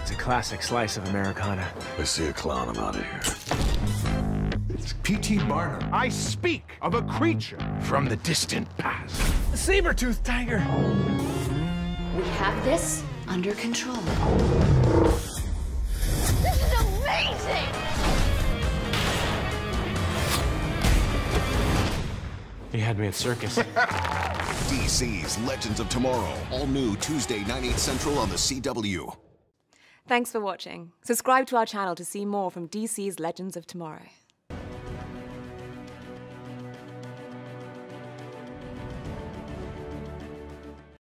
It's a classic slice of Americana. I see a clown, I'm out of here. It's P.T. Barnum. I speak of a creature from the distant past. The saber-toothed tiger. We have this under control. This is amazing! He had me at circus. DC's Legends of Tomorrow. All new Tuesday, 9/8 Central on the CW. Thanks for watching. Subscribe to our channel to see more from DC's Legends of Tomorrow.